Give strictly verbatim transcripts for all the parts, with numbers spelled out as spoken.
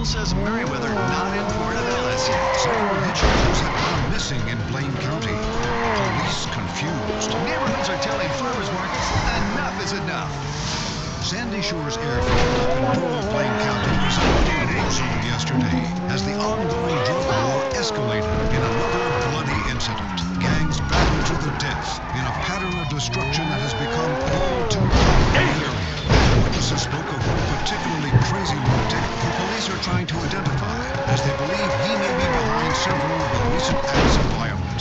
says Merriweather not in Portobello. Several hitchhikers have gone missing in Blaine County. Police confused. Neighborhoods are telling farmers markets enough is enough. Sandy Shores Airfield up in rural Blaine County was a war zone yesterday as the ongoing drug war escalated in another bloody incident. Gangs battled to the death in a pattern of destruction that has become all too common in the area. Witnesses spoke of one particularly crazy lunatic who police are trying to identify as they believe he may be behind several of the recent acts of violence.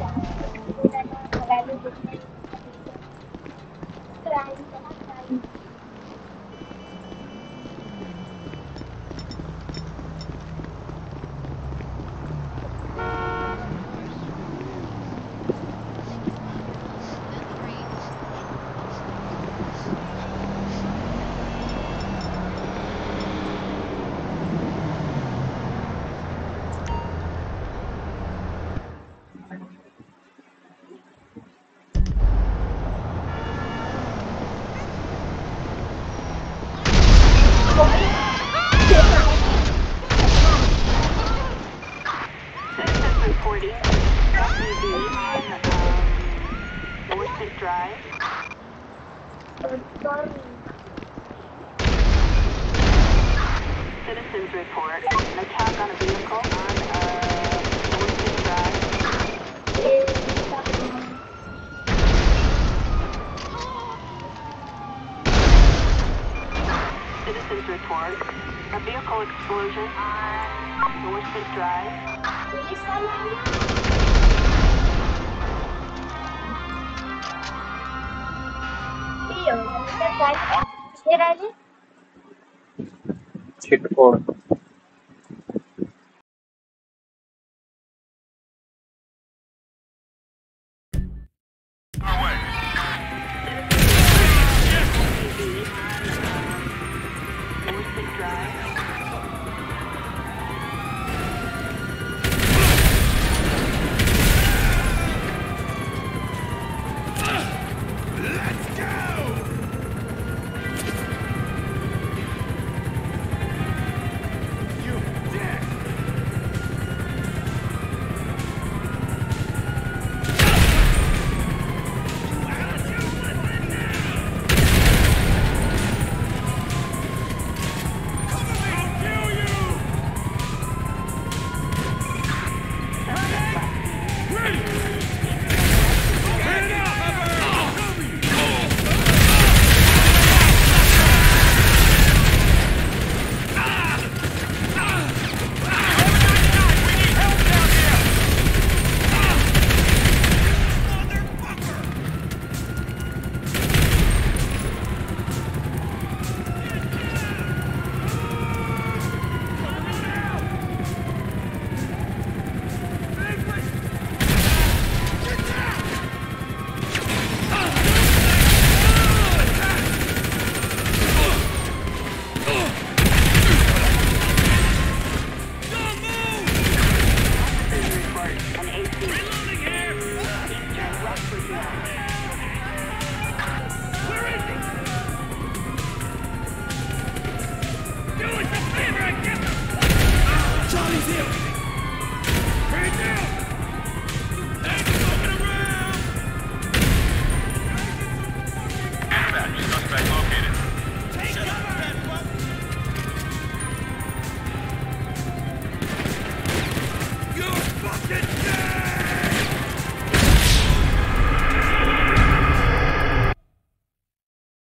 Citizens report an attack on a vehicle on uh, Ocean Drive. Citizens report a vehicle explosion on Ocean Drive. Cheat code.